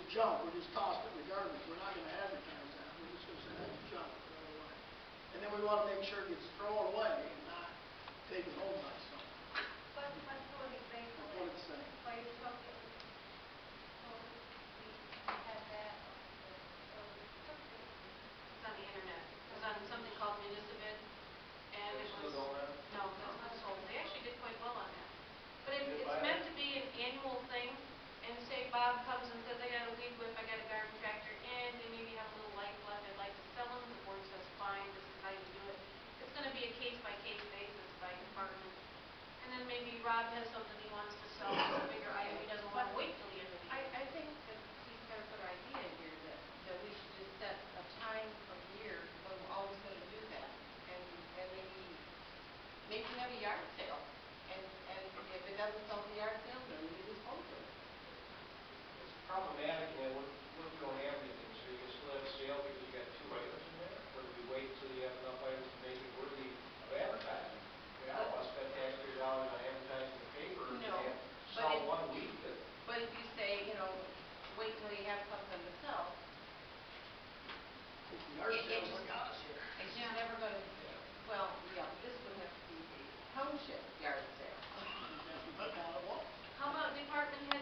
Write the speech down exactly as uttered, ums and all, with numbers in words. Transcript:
junk, we're just tossing it in the garbage, we're not gonna advertise that, we're just gonna say that's junk, throw it away. And then we wanna make sure it gets thrown away and not taken home by someone. But, but for an example, What it's saying. if I took it, so we had that, or we took it. It's on the internet. It was on something called Municipid, and They it still was, don't have it? no, that's not sold. They actually did quite well on that. But it, Did it's buy meant it? to be an annual thing, and say Bob comes and says, I got a weed whip, I got a garden tractor, and they maybe have a little life left, I'd like to sell them. The board says, fine, this is how you do it. It's gonna be a case-by-case basis by department. And then maybe Rob has something he wants to sell, it's a bigger item, he doesn't wanna wait till the end of the I, year. I think that he's got a good idea here, that, that we should just set a time of year when we're always gonna do that. And, and maybe, maybe have a yard sale. And, and if it doesn't sell the yard sale, then we dispose of it. It's problematic, and what, what if you don't have anything, so you can still have a sale because you got two items in there? Or do we wait until you have enough items to make it worthy of advertising? I mean, I don't want to spend taxpayer dollars on advertising in the paper and No, have but sell it- one week, but But if you say, you know, wait till you have something to sell, The yard It- it sales just- what got us here. it's just never gonna, well, yeah, this would have to be a township yard sale. But now it won't. How about department head